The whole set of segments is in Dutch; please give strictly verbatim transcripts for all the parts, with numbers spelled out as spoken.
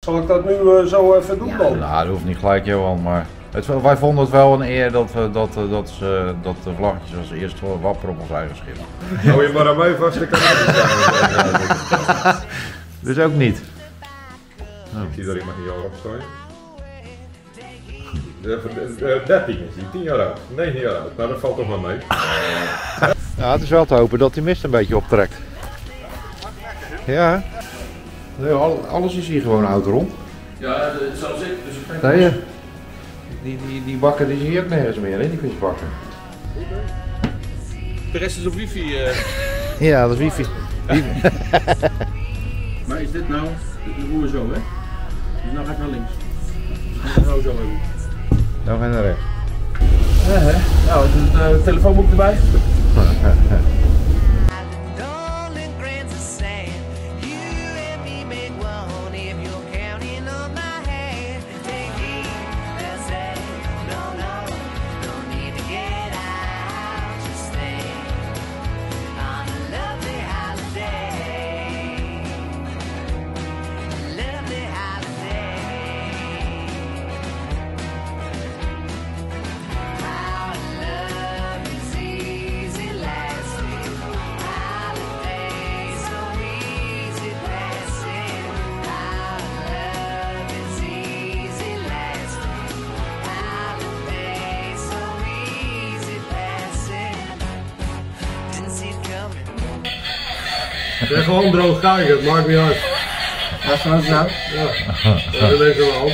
Zal ik dat nu uh, zo even doen dan? Nou, dat hoeft niet gelijk, Johan, maar het, wij vonden het wel een eer dat, we, dat, dat, ze, dat de vlaggetjes als eerste wapperen op ons eigen schip. Hou je maar aan mij vast, ik kan het niet. Dus ook niet. Oh. Ik zie dat ik maar een jaar opstaan. dertien is hij, tien jaar oud, negen jaar oud. Nou, dat valt toch wel mee. Ja, het is wel te hopen dat die mist een beetje optrekt. Ja. Nee, alles is hier gewoon oud rond. Ja, zelfs ik. Dus ik nee, die, die, die bakken die zie je ook nergens meer, hè, die visbakken. De rest is op wifi. Uh... Ja, dat is wifi. Maar is dit nou? Dit is roer zo, hè? Dus nou ga ik naar links. Dus ik ga zo even. Nou ga je naar rechts. Ja, hè? Nou, het uh, telefoonboek erbij. Ik ben gewoon droog kijken, het maakt niet uit. Dat is wel zo. Ja, dat is deze wel.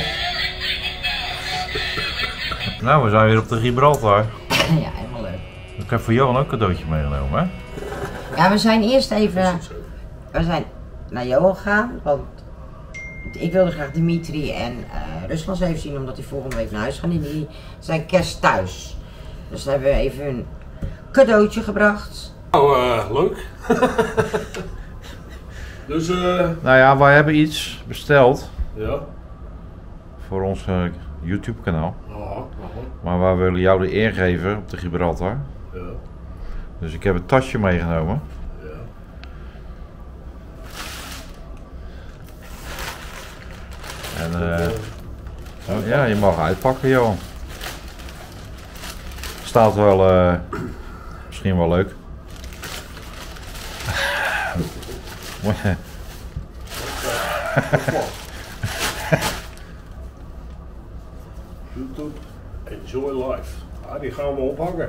Nou, we zijn weer op de Gibraltar. Ja, helemaal leuk. Ik heb voor Johan ook een cadeautje meegenomen, hè? Ja, we zijn eerst even... We zijn naar Johan gegaan, want ik wilde graag Dimitri en uh, Rusland even zien, omdat die volgende week naar huis gaan. En die zijn kerst thuis. Dus we hebben even een cadeautje gebracht. Nou, uh, leuk. Dus, uh... Nou ja, wij hebben iets besteld. Ja. Voor ons uh, YouTube kanaal. Aha, aha. Maar wij willen jou de eer geven op de Gibraltar. Ja. Dus ik heb een tasje meegenomen. Ja. En uh, oh, ja, je mag uitpakken, Johan. Staat wel, uh, misschien wel leuk. YouTube, enjoy life. Ah, die gaan we ophangen.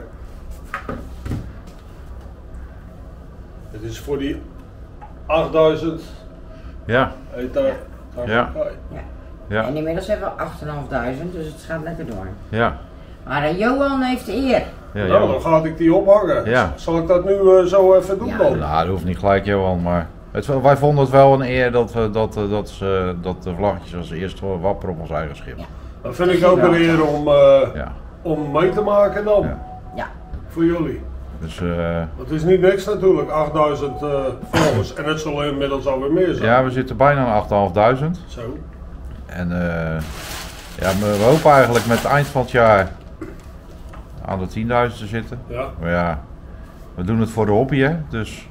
Het is voor die achtduizend. Ja. Heet daar, daar Ja. Ja. Ja. En inmiddels hebben we acht vijfduizend, dus het gaat lekker door. Ja. Maar uh, Johan heeft de eer. Ja, nou, dan ga ik die ophangen. Ja. Zal ik dat nu uh, zo even doen Ja. dan? Nou, dat hoeft niet gelijk, Johan, maar het, wij vonden het wel een eer dat, we, dat, dat, ze, dat de vlaggetjes als eerste wapperen op ons eigen schip. Ja. Dat vind ik ook een eer om, uh, Ja. om mee te maken dan. Ja. Ja. Voor jullie. Dus, uh, Het is niet niks natuurlijk, achtduizend uh, volgers. En het zal inmiddels alweer meer zijn. ja, we zitten bijna aan achtduizend vijfhonderd. Zo. En uh, ja, we hopen eigenlijk met het eind van het jaar aan de tienduizend te zitten. Ja. Maar ja, we doen het voor de hobby, hè, dus...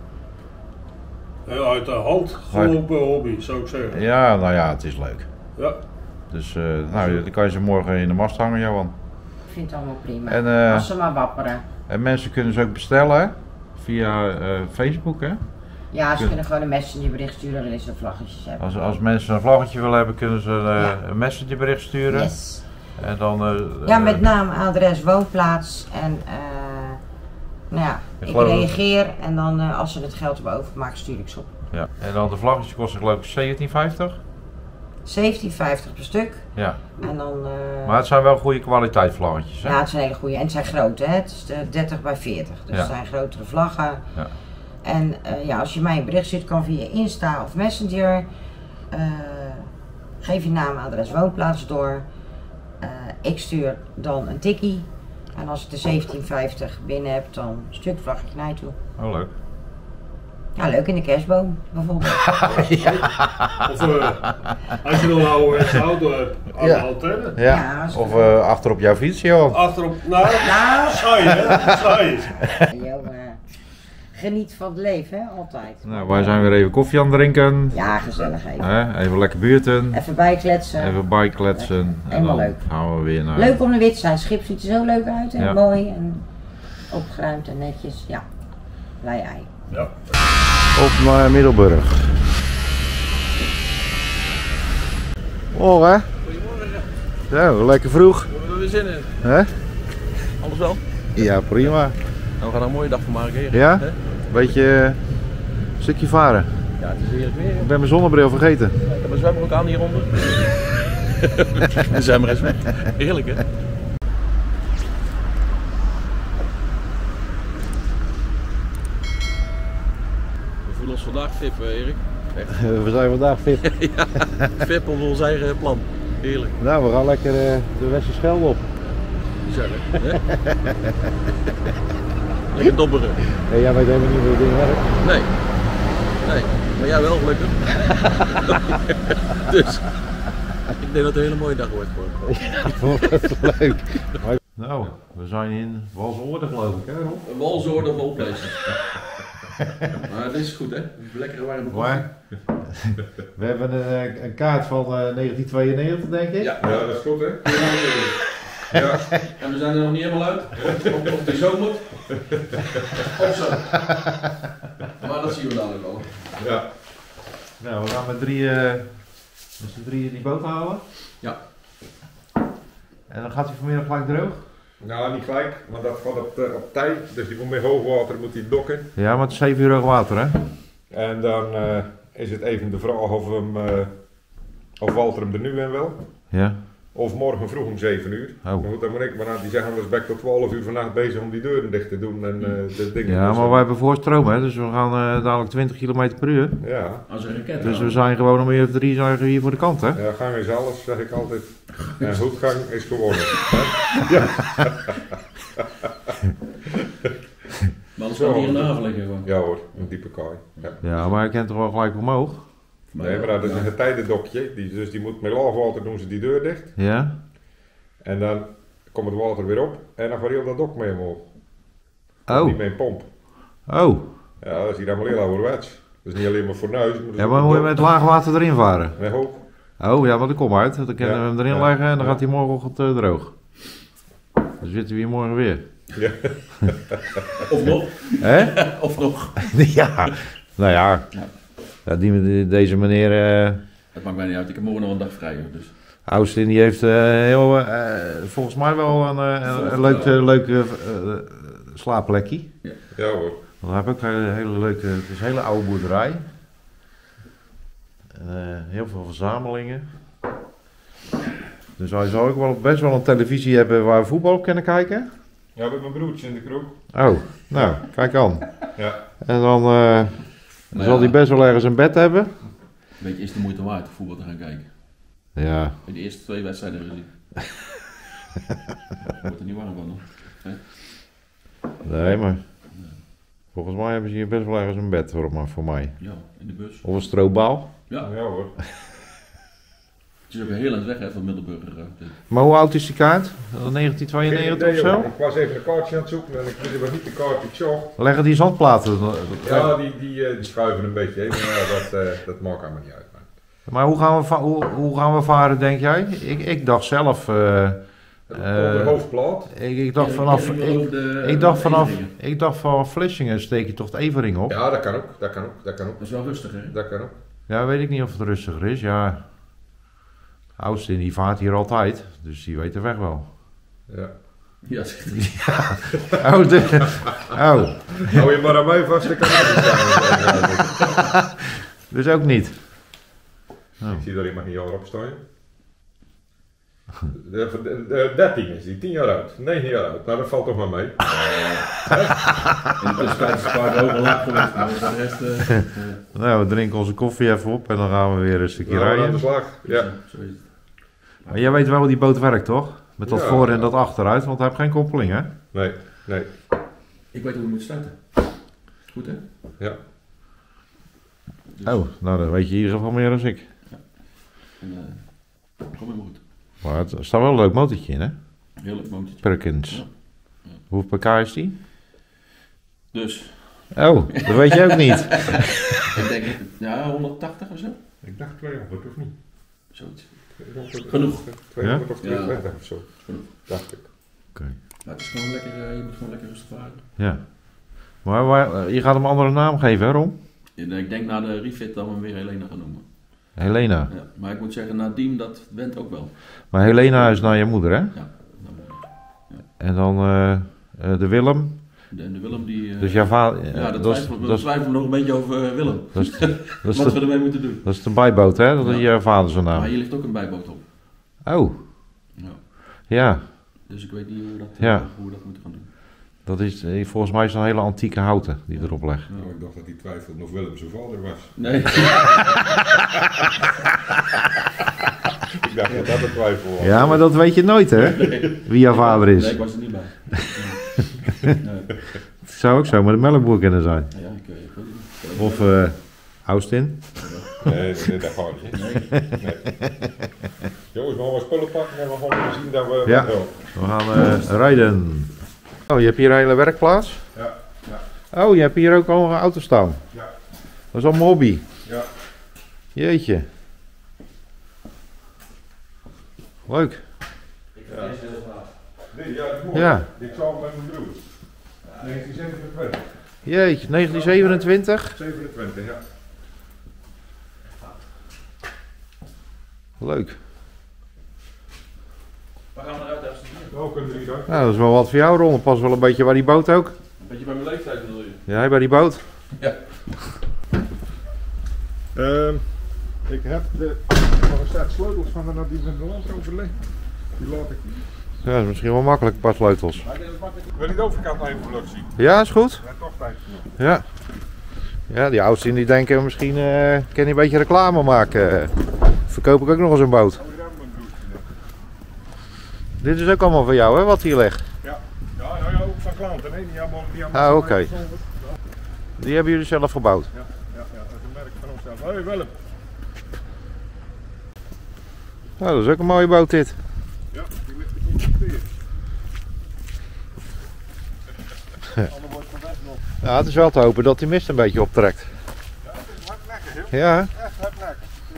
Heel uit de hand gelopen hobby, zou ik zeggen. Ja, nou ja, het is leuk. Ja. Dus uh, nou, dan kan je ze morgen in de mast hangen, Johan. Ik vind het allemaal prima. En, uh, Als ze maar wapperen. En mensen kunnen ze ook bestellen, hè? Via uh, Facebook, hè? Ja, ze kunnen gewoon een messengerbericht sturen wanneer ze vlaggetjes hebben. Als, als mensen een vlaggetje willen hebben, kunnen ze uh, Ja. een messengerbericht sturen. Yes. En dan... Uh, Ja, met naam, adres, woonplaats en uh, nou ja, Ik ik, geloof dat- reageer en dan uh, als ze het geld hebben overgemaakt stuur ik ze op. Ja. En dan de vlaggetjes kosten geloof ik zeventien vijftig. zeventien vijftig per stuk Ja. en dan... Uh, Maar het zijn wel goede kwaliteit vlaggetjes, hè? ja, het zijn hele goede en het zijn grote, hè? Het is de dertig bij veertig, dus Ja. het zijn grotere vlaggen. Ja. En uh, ja, als je mij een bericht stuurt, kan via Insta of Messenger. Uh, geef je naam, adres, woonplaats door. Uh, ik stuur dan een tikkie. En als ik de zeventien vijftig binnen heb, dan stuur ik het vlaggetje naar je toe. Oh, leuk. Ja, leuk in de kerstboom bijvoorbeeld. Of uh, als je nog een oude auto hebt, aan Ja. de antenne. Ja. Ja, als- Of uh, achter op jouw fiets, Johan. Achterop, nou, Nou. saai hè, saai. Jo, uh, Geniet van het leven, hè, altijd. Nou, wij zijn weer even koffie aan het drinken. Ja, gezellig even. Hè? Even lekker buurten. Even bijkletsen. Even bijkletsen. En Helemaal dan leuk. gaan we weer naar... Leuk om er weer te zijn. Het schip ziet er zo leuk uit en Ja. mooi en opgeruimd en netjes. Ja, blij ei. Ja. Op naar Middelburg. Morgen. Goedemorgen. Zo, lekker vroeg. We hebben er weer zin in. Hè? Alles wel? Ja, prima. Nou, we gaan er een mooie dag van maken. Hier. Ja? Hè? Beetje uh, stukje varen. Ja, het is heerlijk weer. Ik ben mijn zonnebril vergeten. Ik heb een zwembroek aan hieronder. De zwemmer is weg. Heerlijk, hè? We voelen ons vandaag fit, eh, Erik. Echt. We zijn vandaag fit. Ja, fit op ons eigen plan. Heerlijk. Nou, we gaan lekker uh, de Westerschelde op. Gezellig, hè? Lekker dobberen. Hey, jij weet helemaal niet hoe het ding werkt. Nee. Nee. Maar jij wel, gelukkig. Dus. Ik denk dat het een hele mooie dag wordt voor Ja, dat is leuk. Nou, we zijn in Walshoorde geloof ik, hè Rob? een walsoort of all places. Maar dit is goed, hè? Lekkere warme koffie. Maar, we hebben een, een kaart van uh, negentien tweeënnegentig denk ik. Ja. Ja, dat is goed, hè? Ja. En we zijn er nog niet helemaal uit. Of, of die zo moet. Of zo. Maar dat zien we dadelijk al. Ja. Nou, we gaan met drie, uh, met z'n drieën die boot halen. Ja. En dan gaat hij vanmiddag gelijk droog? Nou, niet gelijk, maar dat gaat op, uh, op tij. Dus die moet met hoogwater moet die dokken. Ja, maar het is zeven uur hoog water hè? En dan uh, is het even de vraag of, hem, uh, of Walter hem er nu in wil. Ja. Of morgen vroeg om zeven uur. Oh. Maar goed, dan moet ik, maar die zeggen anders ben ik tot twaalf uur vannacht bezig om die deuren dicht te doen en uh, de dingen. Ja, maar wij hebben voorstroom hè, dus we gaan uh, dadelijk twintig kilometer per uur. Ja, Als een raket. Dus we zijn gewoon om uur of drie zijn we hier voor de kant hè? ja, gang is alles, zeg ik altijd. En goedgang is gewonnen. Maar anders gaan we hier in de haven liggen gewoon. Ja hoor, een diepe kooi. Ja. Ja, maar hij kent toch wel gelijk omhoog? Nee, maar dat is een getijdendokje, die, dus die moet met laagwater doen ze die deur dicht. Ja? En dan komt het water weer op en dan gaat heel dat dok mee omhoog. Oh. Niet met een pomp. Oh. Ja, dat is hier allemaal heel ouderwets. Dat is niet alleen maar voor nuis. Maar dat is Ja, ook maar een moet je dok. met laag water erin varen? Nee, hoog. Oh ja, want dat komt uit. Dan kunnen Ja, we hem erin ja, leggen en dan ja. gaat hij morgenochtend uh, droog. Dan zitten we hier morgen weer. Ja. Of nog. Hè? Of nog. Ja. Nou ja. Ja. Ja, die, die- deze meneer uh, Het maakt mij niet uit. Ik heb morgen nog een dag vrij. hoor, Dus. Austin, die heeft uh, heel, uh, volgens mij wel een, uh, een, een leuk, uh, leuk uh, uh, slaapplekje. Ja hoor. Want hij heeft ook een hele leuke, het is een hele oude boerderij. Uh, heel veel verzamelingen. Dus hij zou ook wel best wel een televisie hebben waar we voetbal op kunnen kijken. Ja, met mijn broertje in de kroeg. Oh, nou, kijk aan. Ja. En dan, uh, dan Maar zal ja, hij best wel ergens een bed hebben. Weet je, is het de moeite waard om voetbal te gaan kijken? Ja, In de eerste twee wedstrijden gezien. Wordt er niet warm van, hoor. nee, maar volgens mij hebben ze hier best wel ergens een bed voor, maar voor mij. Ja, in de bus. Of een stroopbal. Ja, Ja hoor. het is ook een heel eind weg hè, van Middelburg. eh, dit. Maar hoe oud is die kaart? negentien tweeënnegentig of Geen idee, zo? hoor. Ik was even een kaartje aan het zoeken en ik wist wel niet de kaart die ik zocht. Leggen die zandplaten? Ja, die, die, uh, die schuiven een beetje heen, maar ja, dat, uh, dat maakt allemaal niet uit. Man. Maar hoe gaan we, va- hoe, hoe gaan we varen, denk jij? Ik, ik dacht zelf... uh, Op de hoofdplaat. ik, ik dacht Ja, vanaf... ik- ik- Ik, over de- ik dacht vanaf... Everingen. Ik dacht vanaf Vlissingen steek je toch de Evering op? Ja, dat kan ook, dat kan ook, dat kan ook. Dat is wel rustig, hè? Dat kan ook. Ja, weet ik niet of het rustiger is. Ja, Austin die vaart hier altijd, dus die weet de weg wel. Ja. Ja, zegt hij. Oh, de, oh, Hou je maar aan mij vast, dan kan ik niet zijn. dus ook niet. Oh. Ik zie dat iemand niet jaar op staan. De, de, de dertien is die, tien jaar oud, negen jaar oud. Nou, dat valt toch maar mee. In de tussentijd is het paard ook al lang geweest, maar voor de rest... eh, eh, Nou, we drinken onze koffie even op en dan gaan we weer een stukje Nou, aan de rijden. slag. Ja. Zo is het. Maar jij weet wel hoe die boot werkt, toch? Met dat Ja. voor en dat achteruit, want hij heeft geen koppeling, hè? Nee, nee. Ik weet hoe we moeten starten. Goed, hè? Ja. Dus, Oh, nou dan weet je in ieder geval meer dan ik. En, uh, kom helemaal goed. Maar het er staat wel een leuk motortje in, hè? Heerlijk motortje. Perkins. Ja. Ja. Hoeveel pk is die? Dus, Oh, dat weet je ook niet. Ik denk, ja, honderdtachtig of zo. Ik dacht tweehonderd of niet? Zoiets. tweehonderd, Genoeg. tweehonderd of Ja. tweehonderddertig of zo. Genoeg. Dacht ik. Maar het is gewoon lekker, uh, je moet gewoon lekker rustig varen. Ja. Maar waar, je gaat hem een andere naam geven, hè Ron? Ja, ik denk na de refit dat we hem weer Helena gaan noemen. Helena. Ja, maar ik moet zeggen, Nadiem, dat went ook wel. Maar Helena is naar je moeder, hè? Ja. Dan, En dan uh, uh, de Willem. de, de Willem die... Uh, Dus jouw vader... ja, dat dat is, twijfelen we dat is, twijfelen nog een beetje over uh, Willem. dat is, dat is Wat we de, ermee moeten doen. dat is de bijboot, hè? Dat is Ja. je vader zijn Maar naam. hier ligt ook een bijboot op. Oh, Ja. ja. Dus ik weet niet hoe we dat, Ja. uh, hoe we dat moeten gaan doen. Dat is, eh, volgens mij is het een hele antieke houten die erop legt. Nou, ik dacht dat hij twijfelde of Willem zijn vader was. Nee. Ik dacht dat dat een twijfel was. Ja, maar dat weet je nooit, hè? Wie jouw vader Nee, is. ik was er niet bij. Nee. Nee. Het zou ook zo maar de melkboer kunnen zijn. Ja, ik, ik weet het niet. Of uh, Austin. Nee, nee, dat gaat niet. Nee. Nee. Jongens, we gaan wat spullen pakken en we gaan even zien dat we... Ja. Oh, We gaan uh, rijden. Oh, je hebt hier een hele werkplaats? ja, ja, Oh, je hebt hier ook al een auto staan. ja, Dat is allemaal hobby. ja. Jeetje. Leuk. Ja. Nee, ja, dat is mooi. Ja. Ik zal hem met mijn broer. negentien zevenentwintig. Jeetje, negentien zevenentwintig. zevenentwintig, ja. Leuk. Waar gaan we eruit even? Nou, kunnen jullie dan? Nou, dat is wel wat voor jou, Ron. Dat past wel een beetje bij die boot ook. Een beetje bij mijn leeftijd bedoel je? Jij bij die boot? Ehm, ik heb de, nog een set sleutels van de die met de Land Rover liggen. Die laat ik. Ja, dat is misschien wel makkelijk, een paar sleutels. Wil je de overkant nog even vlug zien? Ja, is goed. Ja, toch tijd genoeg. Ja. Ja, die oudsten die denken misschien uh, kan je een beetje reclame maken. Verkoop ik ook nog eens een boot. Oh, hier hebben we een broertje. Dit is ook allemaal voor jou, hè, wat hier ligt. Ja, ja, nou ja, ook van klanten. Nee, die hebben, die hebben Ah, van oké. mij gezonderd. Die hebben jullie zelf gebouwd. Ja, ja, ja, dat is een merk van onszelf. Hé, hey, Willem. Nou, dat is ook een mooie boot dit. Ja, die ligt er geconstateerd. Ander wordt van weg nog. Ja, het is wel te hopen dat die mist een beetje optrekt. Ja, het is hardnekkig, joh. Ja, Echt hardnekkig. Dus,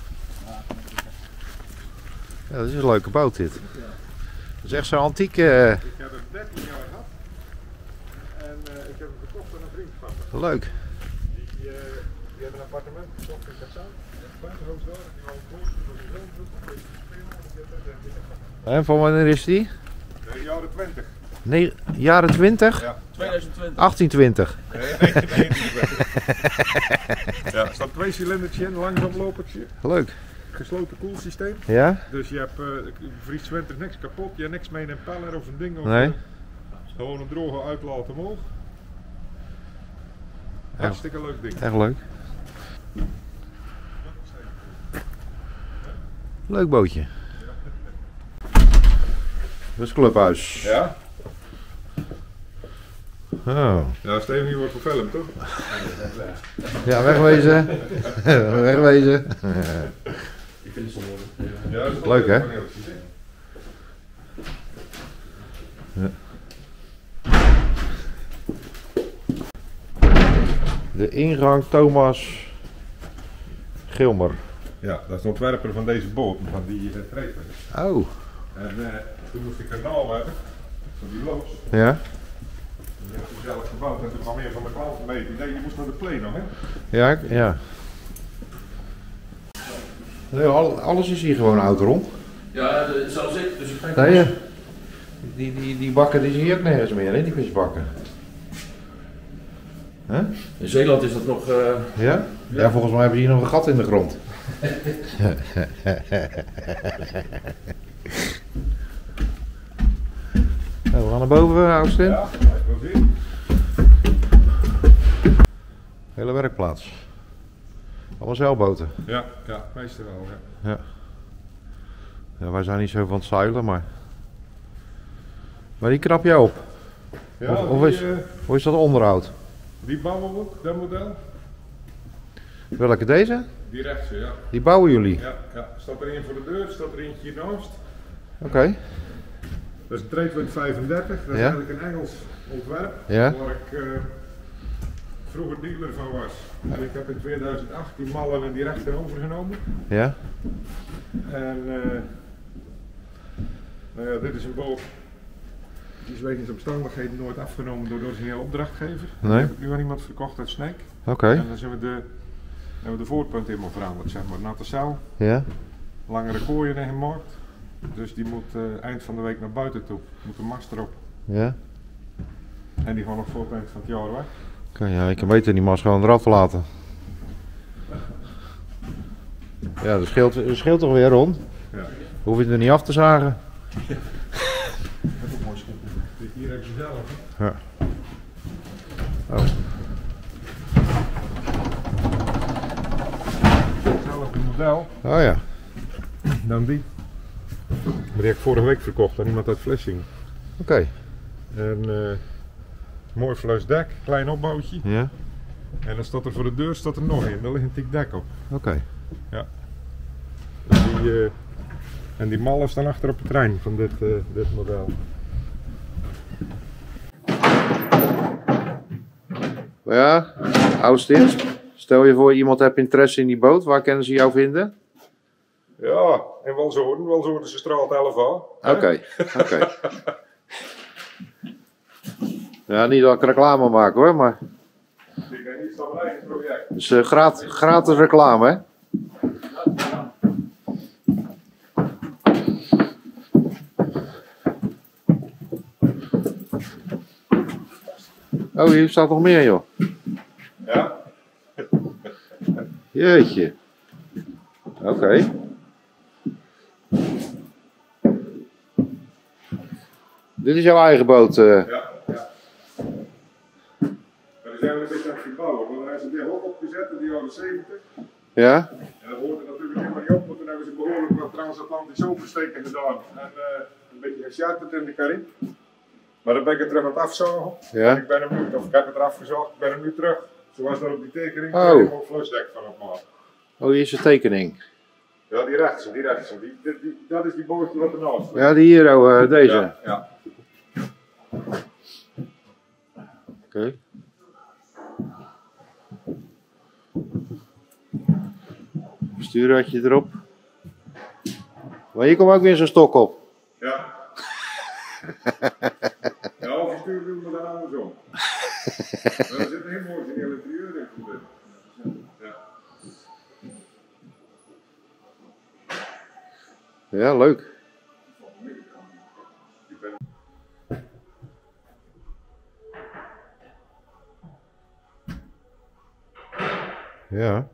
eh, ja dat is een leuke boot dit. Dat is echt zo'n antiek. Uh, ik heb hem dertien jaar gehad. En uh, ik heb hem verkocht aan een vriend van me. leuk. Die, uh, die hebben een appartement gekocht in Kassaan. Buitenhoofddorp. Die wou een koers. Die was een zoon zoeken. Die is spelen. Die heeft dat, En van wanneer is die? de jaren twintig. Nee, jaren twintig? Ja. tweeduizend twintig. achttien twintig. Nee, nee, nee, ja, er staat twee cilindertje in, langzaamlopertje. Leuk. Gesloten koelsysteem. Ja? Dus je hebt uh, vries twintig niks kapot, je hebt niks mee in een peller of een ding. Of, Nee. uh, gewoon een droge uitlaat omhoog. Hartstikke leuk ding. Echt leuk. Leuk bootje. Dat is het clubhuis. Ja? Oh. Ja, Steven hier wordt verfilmd, toch? Ja, wegwezen. Wegwezen. Ik vind het zo mooi. Ja, dat is Leuk, hè? Ja. De ingang Thomas Gilmer. Ja, dat is de ontwerper van deze boot, van die uh, treper. Oh. En uh, toen moest ik een naam hebben, van die loods. Ja? Die heb ik zelf gebouwd en toen kwam meer van mijn klanten mee. Die nee, je moest naar de pleno, hè? Ja, ik- ja. Nee, al- alles is hier gewoon oud rond. Ja, de, zelfs ik, dus ik ga Nee, ja. die, die, die bakken die zie je ook nergens meer, hè? Die visbakken. Huh? In Zeeland is dat nog. Uh, Ja? Ja, volgens mij hebben ze hier nog een gat in de grond. Nou, we gaan naar boven, Austin. Ja, dat is wel veel. Hele werkplaats. Allemaal zeilboten. Ja, ja, meestal wel, ja. Ja. Ja, wij zijn niet zo van het zeilen, maar... Maar die knap jij op. Ja, Of- of die, is- eh, Hoe is dat onderhoud? die bouwen we ook, dat model. Welke deze? Die rechtse, ja. Die bouwen jullie? Ja, ja. Staat er een voor de deur, staat er eentje hiernaast. Oké. Dat is een Tradewind vijfendertig, dat is Ja. eigenlijk een Engels ontwerp. Ja. Waar ik uh, vroeger dealer van was. En ik heb in tweeduizend acht die mallen en die rechten overgenomen. Ja? En uh, nou ja, dit is een boot. Die is wegens omstandigheden nooit afgenomen door de originele opdrachtgever. Nee. Die heb ik nu aan iemand verkocht uit Sneek. Oké. Okay. En dan zijn we de, hebben we de voorpunt helemaal veranderd, zeg maar. Natte zeil, Ja? langere kooien ingemaakt. Dus die moet uh, eind van de week naar buiten toe. Moet de mast erop. Ja? En die gaan nog voor het eind van het jaar weg. Oké, okay, ja, ik kan beter die mast gewoon eraf laten. Ja, dat scheelt, dat scheelt toch weer, Ron? Ja. Hoef je het er niet af te zagen. Dat is ook mooi schip. Dit hier heb je zelf. Hè? Ja. Oh. Hetzelfde model Oh ja. dan die. Maar die heb ik vorige week verkocht aan iemand uit Vlissingen. Oké. Okay. En uh, mooi fluis dek, klein opbouwtje. Ja. En dan staat er voor de deur staat er nog in, daar ligt een tik dek op. Oké. Okay. Ja. Dus die, uh, en die mallen staan achter op het trein van dit, uh, dit model. Ja, Austin, stel je voor iemand heeft interesse in die boot, waar kunnen ze jou vinden? Ja, in Walzoorden, Walzoorden ze straalt elf aan. Oké, oké. Okay. Ja, niet dat ik reclame maak hoor, maar... Ik denk niet dat mijn eigen project. Dus uh, gratis, gratis reclame, hè? Oh, hier staat nog meer, joh. Ja. Jeetje. Oké. Okay. Dit is jouw eigen boot? Uh... Ja, ja. Maar die zijn we een beetje aan het verbouwen, want hij is een deel ook opgezet in de jaren zeventig. Ja? En dat hoort er natuurlijk helemaal niet op, want toen hebben ze behoorlijk wat transatlantisch oversteken gedaan. En uh, een beetje gecharterd in de Carib. Maar dan ben ik het terug aan het afzagen. Ja? Ik ben hem nu, of ik heb het eraf gezocht, ik ben hem nu terug. Zoals daar op die tekening, oh. daar heb ik ook flusdek van opmaken. Oh, hier is een tekening. Ja, die rechtse, die rechtse. Die, die, die, dat is die bootje wat ernaast ligt. Ja, die hier, oh, uh, deze. Ja, ja. Oké. Okay. Stuurradje erop. Maar hier komt ook weer zo'n stok op. Ja. Ja, of je stuurt doen we dan andersom. Maar er zit een heel mooi in interieur in. Ja. Ja, leuk. Ja.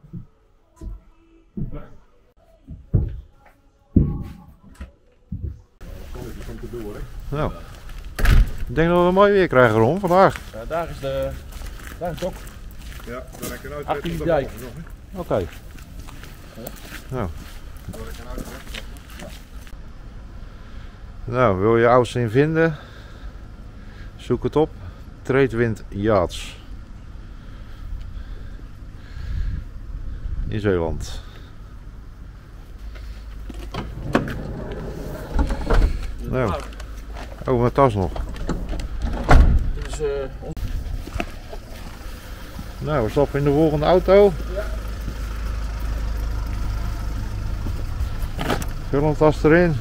Nou, ik denk dat we mooi weer krijgen, Ron, vandaag. Ja, daar is de, daar is het ook. Ja, daar heb ik een uit. Achter die dijk. Oké. Okay. Ja. Nou. Nou, wil je Austin vinden? Zoek het op. Tradewind Yachts. In Zeeland. Nou. Oh, mijn tas nog. Dit is, uh, on... Nou, we stappen in de volgende auto. Ja. Vullentas erin.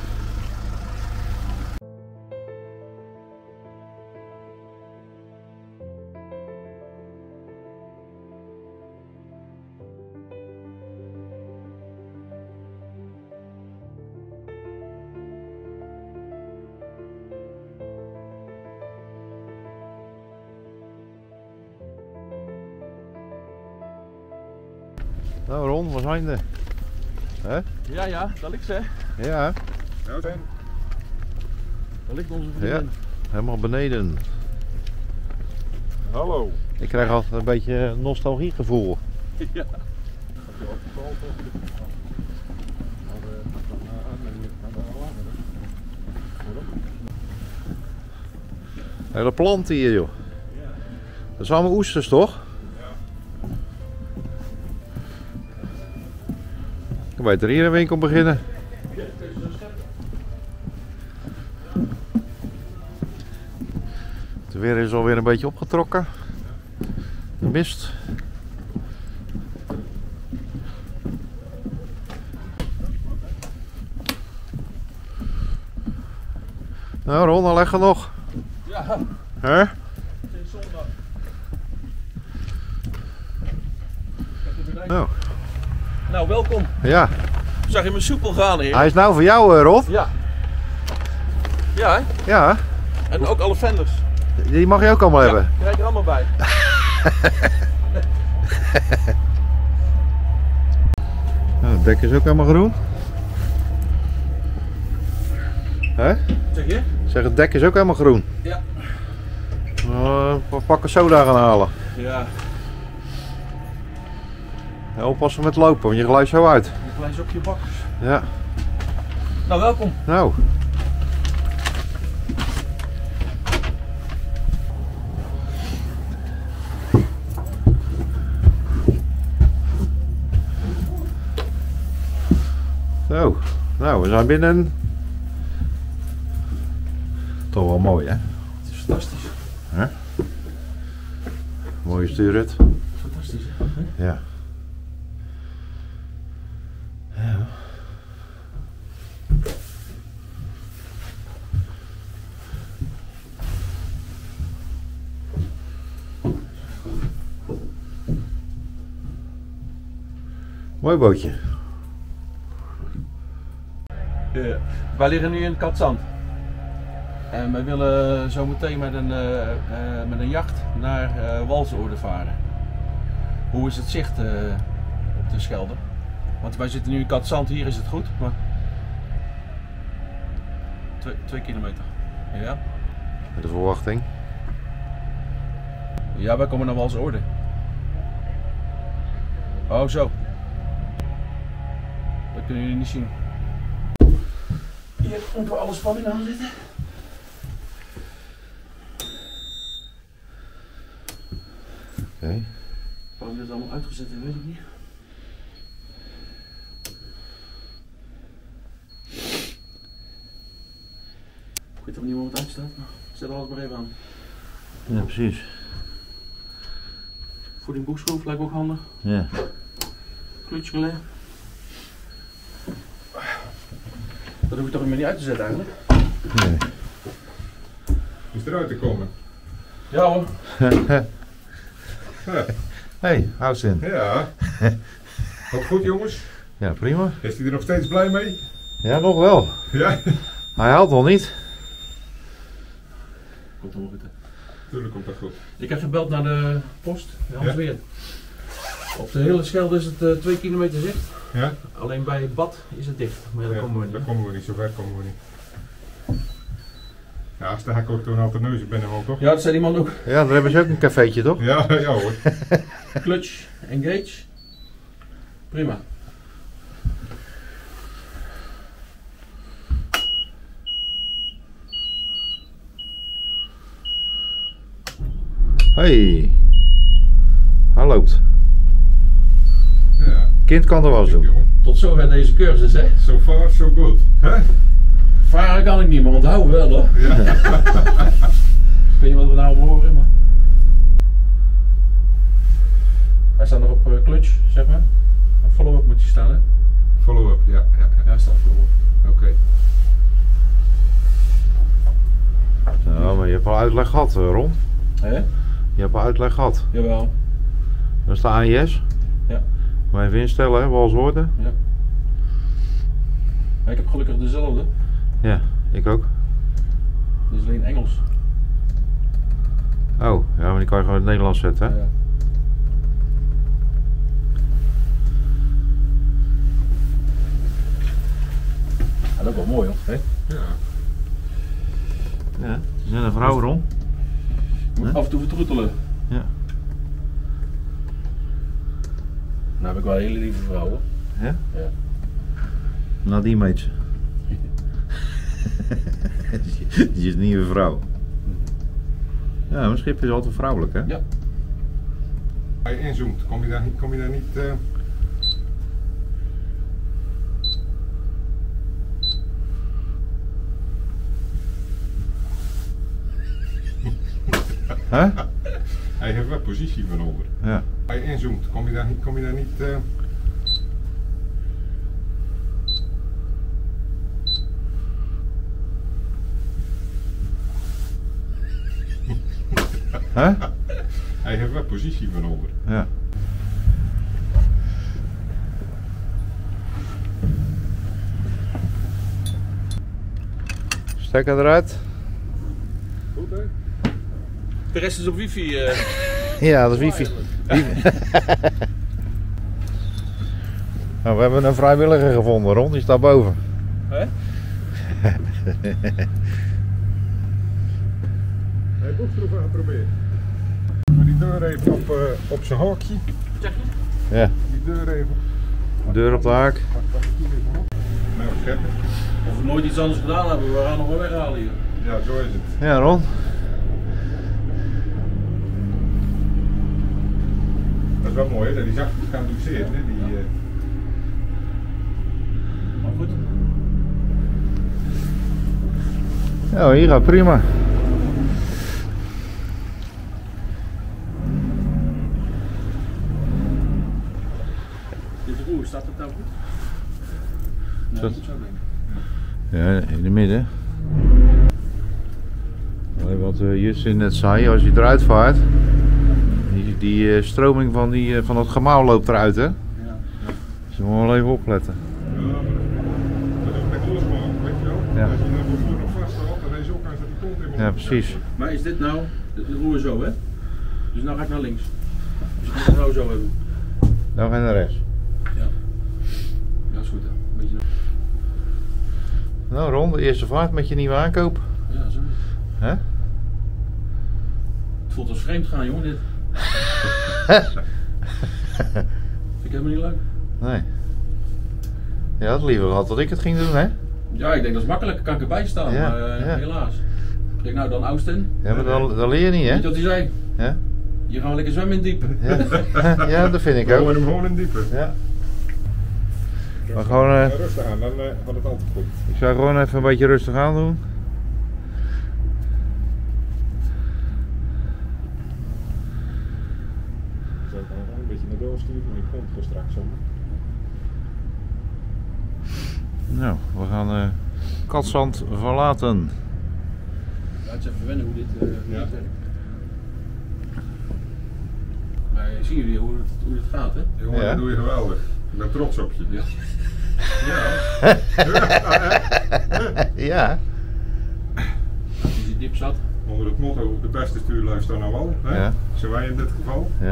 Nou Ron, waar zijn we? Hè? Ja, ja, daar ligt ze. Ja. Nou zijn. Daar ligt onze vriendin. Ja, helemaal beneden. Hallo. Ik krijg altijd een beetje nostalgiegevoel. Ja. Hele planten hier, joh. Dat zijn allemaal oesters, toch? Ik kan beter hier een winkel beginnen. Het weer is alweer een beetje opgetrokken. Mist. Nou Ron, dan leggen nog. Ja, Hè? het is zondag. Nou, Nou, welkom. ja. Zag je me soepel gaan hier? Hij is nou voor jou, eh, Ron. Ja. Ja, hè? Ja, En ook alle vendors. die mag je ook allemaal hebben. Ja, krijg er allemaal bij. Nou, het dek is ook helemaal groen. Hè? Zeg je? Zeg, het dek is ook helemaal groen. Ja. Uh, we pakken soda gaan halen. Ja, Ja, oppassen met lopen, want je glijdt zo uit. een klein zokje bakkers. Ja. Nou, welkom. Nou. Zo, nou we zijn binnen. Toch wel mooi hè? Het is fantastisch. Hè? Mooie stuurrit. Fantastisch, hè? Ja. Ja. Mooi bootje. Uh, wij liggen nu in Katzand. En wij willen zo meteen met een, uh, uh, met een jacht naar uh, Walsorde varen. Hoe is het zicht uh, op de Schelde? Want wij zitten nu in Katzand, hier is het goed, maar... Twee, twee kilometer. Ja? Met de verwachting. Ja, wij komen naar Walsorde. Oh, zo. Dat kunnen jullie niet zien. Hier moeten we alle spanning aan zitten. Oké. Okay. Waarom dit allemaal uitgezet is, weet ik niet. Ik weet ook niet waar het uitstaat, maar zet alles maar even aan. Ja, precies. Voeding boekschroef lijkt me ook handig. Ja. Klutsrelais. Dat hoef je toch meer niet uit te zetten eigenlijk? Nee. Is eruit te komen? Ja hoor. Ja. Hey, Austin. Ja. Wat goed jongens? Ja, prima. Is hij er nog steeds blij mee? Ja, nog wel. Ja. Hij haalt nog niet. Komt helemaal goed hè. Tuurlijk komt dat goed. Ik heb gebeld naar de post, Hans Ja. Weer. Op de hele Schelde is het uh, twee kilometer zicht. Ja? Alleen bij het bad is het dicht. Maar ja, daar Ja, komen we niet. daar komen we niet, zo ver komen we niet. Ja, sta ik ook toen altijd neus binnen wel toch? Ja, dat zei die man ook. Ja, daar hebben ze ook een cafeetje, toch? Ja, ja hoor. Clutch, engage. Prima. Hey. Hij loopt. Ja. Kind kan er wel eens doen. Jongen. Tot zover deze cursus hè. So far, so good. Hè? Varen kan ik niet, maar onthouden wel hoor. Ja. Ik weet niet wat we nou horen, maar... Hij staat nog op uh, clutch, zeg maar. Follow-up moet je staan hè. Follow-up, ja. Ja, Ja, ja. hij staat follow-up. Oké. Nou, maar je hebt al uitleg gehad, eh, Ron. Hè? Je hebt al uitleg gehad. Jawel. Dat is de A I S. Ja. Maar even instellen, hè, Walsorde. Ja. Maar ik heb gelukkig dezelfde. Ja, ik ook. Dus alleen Engels. Oh, ja, maar die kan je gewoon in het Nederlands zetten, hè? Ja. Ja, dat is wel mooi hoor. Hè? Ja. Ja, is net een vrouw, Ron. Moet Huh? af en toe vertroetelen. Ja. Nou heb ik wel een hele lieve vrouw hoor. Ja? Ja. Nou, die meet ze. Die is niet een vrouw. Ja, mijn schip is altijd vrouwelijk, hè? Ja. Als je inzoomt, kom je daar niet... Kom je daar niet uh... Huh? Hij heeft wel positie van onder. Ja. Als je inzoomt, kom je daar niet... Kom je daar niet uh... Huh? Hij heeft wel positie van onder. Ja. Stekker eruit. Goed hè? De rest is op wifi. Uh... Ja, dat is wifi. wifi. Nou, we hebben een vrijwilliger gevonden, Ron, die staat boven. Hè? Hij heeft ook gaan proberen. Doe die deur even op, uh, op zijn haakje. Zeg je? Ja. Die deur even. Deur op de haak. Pak, pak het hier even op. Nou, scheppen. Of we nooit iets anders gedaan hebben, we gaan nog wel weghalen hier. Ja, zo is het. Ja, Ron. Dat is wel mooi hè, dat die zachtjes gaan doseren. Hè? Die, uh... Maar goed. Ja, hier gaat prima. Dit roer, staat het nou goed? Nee, Dat- dat moet zo denken. Ja, in het midden. Alleen wat uh, Justin net zei, als je eruit vaart, die, die uh, stroming van, die, uh, van het gemouw loopt eruit, hè? Ja. Dus je moet wel even opletten. Ja, dat is met losmaken, weet je wel. Ja. Als je nou voor nog vast houdt, dan is je ook kans dat die kont helemaal Ja, op- precies. Maar is dit nou, het roer zo hè? Dus nou ga ik naar links. Dus ik moet het nou zo hebben. Nou ga je naar rechts. Ja. Ja, dat is goed hè. Een beetje naar... Nou Ron, de eerste vaart met je nieuwe aankoop. Ja, zo. Hè? Het voelt als vreemd gaan jongen dit. Vind ik helemaal niet leuk. Nee. Je had liever gehad dat ik het ging doen, hè? Ja, ik denk dat is makkelijk, kan ik erbij staan, Ja, maar uh, ja. helaas. Ik denk nou dan Austin. Ja, maar dan, dan leer je niet, Weet je hè? wat hij zei? Ja, Hier gaan we lekker zwemmen in het diep. ja. Ja, dat vind ik We ook. houden hem gewoon in diepe. Ja. Maar gewoon, uh, rustig aan, dan uh, gaat het altijd goed. ik zou gewoon even een beetje rustig aan doen. Zo kan het een beetje naar door sturen, maar je komt er straks om. Nou, we gaan uh, Katzand verlaten. Ja, het is even wennen hoe dit, uh, hoe Ja. dit werkt. Maar zien jullie hoe het, hoe dit gaat, hè? Jongen, Ja. dat doe je geweldig. Ik ben trots op je. Ja. Ja. Ja. Als je die diep zat. Onder het motto, de beste stuurlui staan nou al. Hè? Ja. Zijn wij in dit geval. Ja.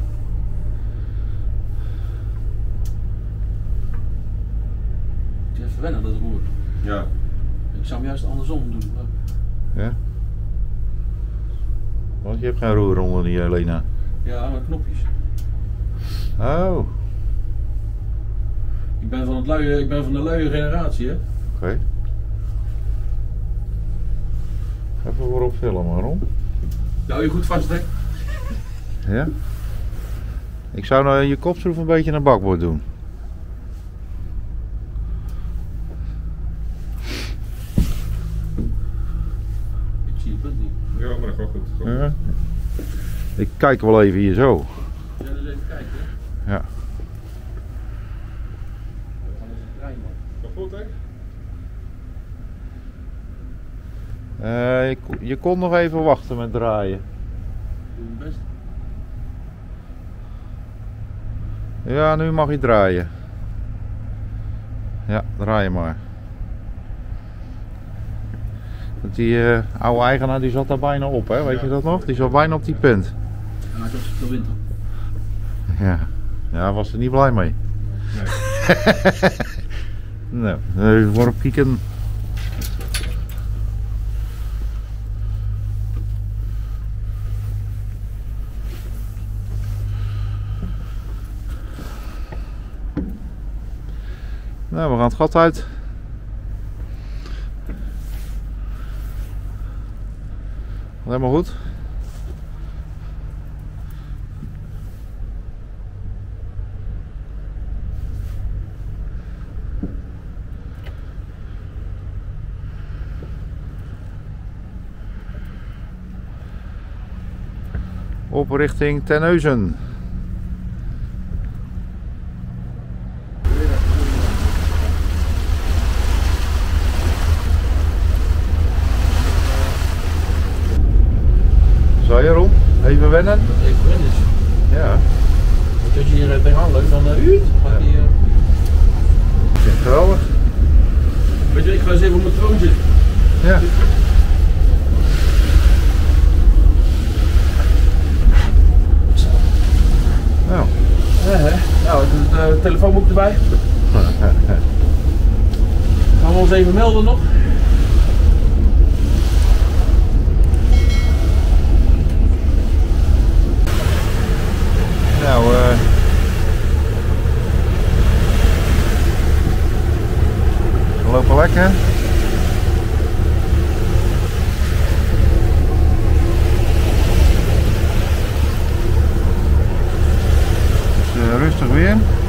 Het is even wennen, dat roer. Ja. Ik zou hem juist andersom doen. Maar... Ja. Want je hebt geen roer onder die uh, Lena. Ja, maar knopjes. Oh, Ik ben van, het luie, ik ben van de luie generatie, hè? oké. Okay. Even voorop filmen, Ron. Nou, je goed vast, hè? Ja. Ik zou nou je kopschroef een beetje naar bakboord doen. Ik zie het punt niet. Ja, maar dat gaat goed. goed. Ja. Ik kijk wel even hier zo. Ja, dus even kijken, hè? Ja. We gaan eens een trein, man. Gaat goed, hè? Uh, je, kon- je kon nog even wachten met draaien. Doe mijn best. Ja, nu mag je draaien. Ja, draai maar. Want die uh, oude eigenaar die zat daar bijna op, hè? Weet Ja. je dat nog? Die zat bijna op die punt. Ja, ik was de winter. Ja, ja, was er niet blij mee. Nee. Nou, even voorop kijken. Nou, we gaan het gat uit. Helemaal goed. op richting Terneuzen. Zo Jeroen, even wennen? Even wennen. Ja. Want als je hier tegenaan loopt, dan uh, u, gaat die... Uh... Dat is geweldig. Weet je, ik ga eens even op mijn troon zitten. Ja. Nou. Ja, hè? Nou, de, de telefoonboek erbij. Gaan we ons even melden nog? Nou, uh, we lopen lekker. Het is uh, rustig weer.